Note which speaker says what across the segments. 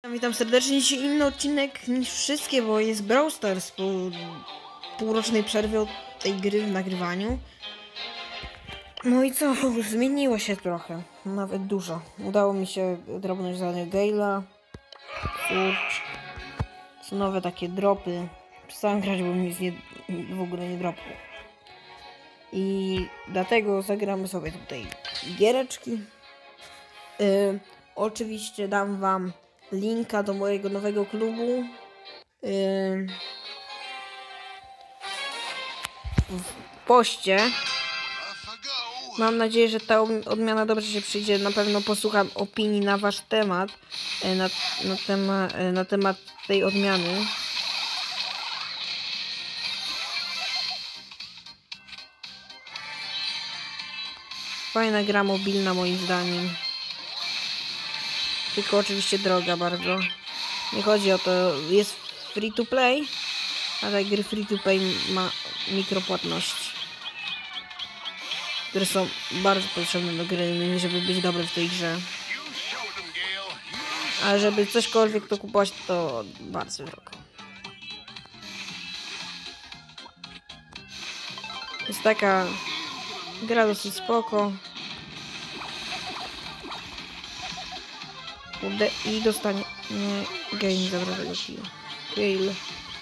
Speaker 1: Witam serdecznie. Dzisiaj inny odcinek niż wszystkie, bo jest Brawl Stars po półrocznej przerwie od tej gry w nagrywaniu. No i co? Zmieniło się trochę. Nawet dużo. Udało mi się drobność zadania Gale'a. Surge. Są nowe takie dropy. Przestałem grać, bo nic w ogóle nie dropło. I dlatego zagramy sobie tutaj giereczki. Oczywiście dam wam linka do mojego nowego klubu w poście. Mam nadzieję, że ta odmiana dobrze się przyjdzie. Na pewno posłucham opinii na wasz temat, na temat tej odmiany. Fajna gra mobilna moim zdaniem. Tylko oczywiście droga bardzo. Nie chodzi o to, jest free to play, ale gry free to play ma mikropłatności, które są bardzo potrzebne do gry, żeby być dobry w tej grze. A żeby cośkolwiek to kupować, to bardzo drogo. Jest taka gra dosyć spoko. I dostanie... Nie, Gale nie zabrał tego killa. Gale.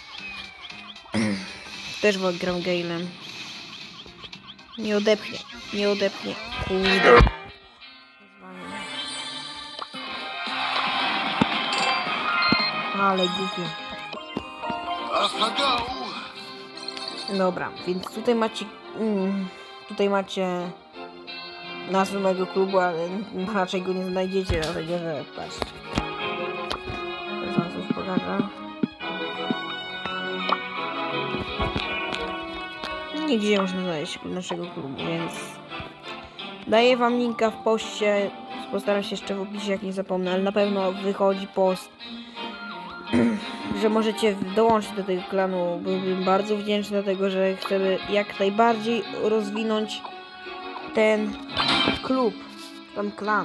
Speaker 1: Też gram Gale'em. Nie odepchnie. Nie odepchnie. Kurde. Ale głupio. Dobra, więc tutaj macie... tutaj macie nazwę mojego klubu, ale raczej go nie znajdziecie, dlatego że patrzcie. Zaraz już pokażę. Nigdzie można znaleźć naszego klubu, więc daję wam linka w poście. Postaram się jeszcze w opisie, jak nie zapomnę, ale na pewno wychodzi post, że możecie dołączyć do tego klanu. Byłbym bardzo wdzięczny, dlatego że chcemy jak najbardziej rozwinąć ten klub, ten klan.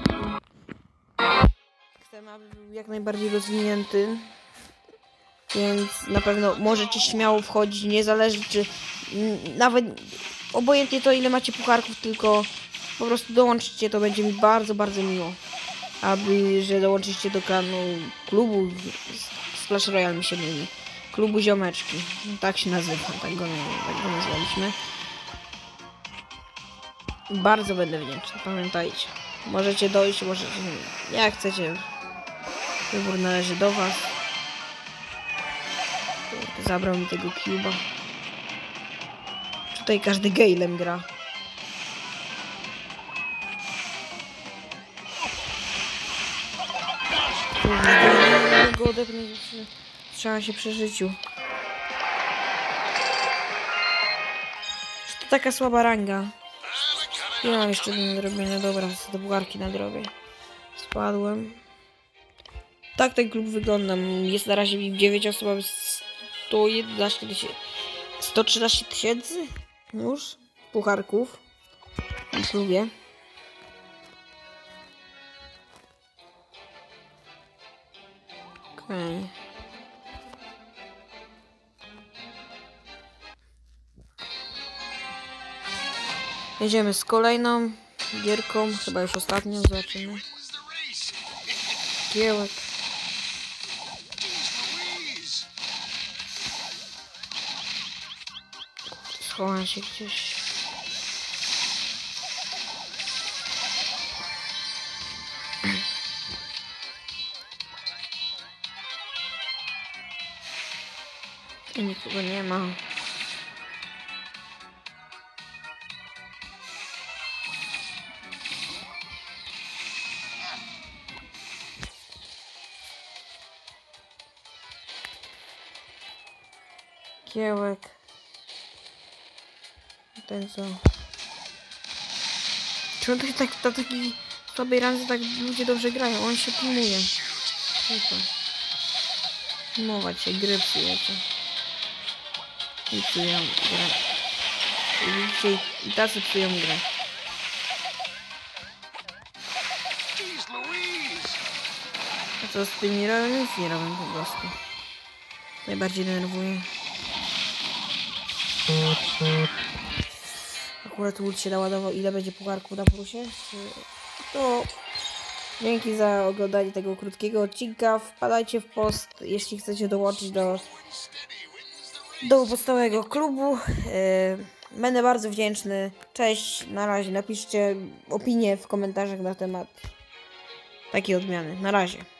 Speaker 1: Chcemy, aby był jak najbardziej rozwinięty, więc na pewno możecie śmiało wchodzić, niezależnie czy nawet obojętnie to, ile macie pucharków, tylko po prostu dołączcie, to będzie mi bardzo, bardzo miło, że dołączycie do klanu, klubu Clash Royale, mi się myli, klubu ziomeczki, tak się nazywa, tak go nazwaliśmy. Bardzo będę wdzięczny, pamiętajcie. Możecie dojść, możecie nie, jak chcecie. Wybór należy do was. Zabrał mi tego cuba. Tutaj każdy Gale'em gra. Go odepnąć, trzeba się przy życiu. To taka słaba ranga. Ja mam jeszcze do nadrobienia, dobra, do bułgarki nadrobię. Spadłem. Tak ten klub wygląda. Jest na razie 9 osób, mamy 113 tysięcy już pucharków w klubie. Okej. Jedziemy z kolejną gierką, chyba już ostatnią, zobaczymy. Kiełek. Schowam się gdzieś. I nikogo nie ma. Kiełek. Ten co? Czemu to się tak na takiej słabej randze tak ludzie dobrze grają? On się pilnuje. Mować się, gry psujecie. I psują grę. Widzicie, i tacy psują grę. Co z tym nie robię? Nic nie robię po prostu. Najbardziej denerwuje. Akurat ult się naładował. Ile będzie pucharków na plusie? To dzięki za oglądanie tego krótkiego odcinka. Wpadajcie w post, jeśli chcecie dołączyć do podstawowego klubu. Będę bardzo wdzięczny. Cześć, na razie. Napiszcie opinię w komentarzach na temat takiej odmiany. Na razie.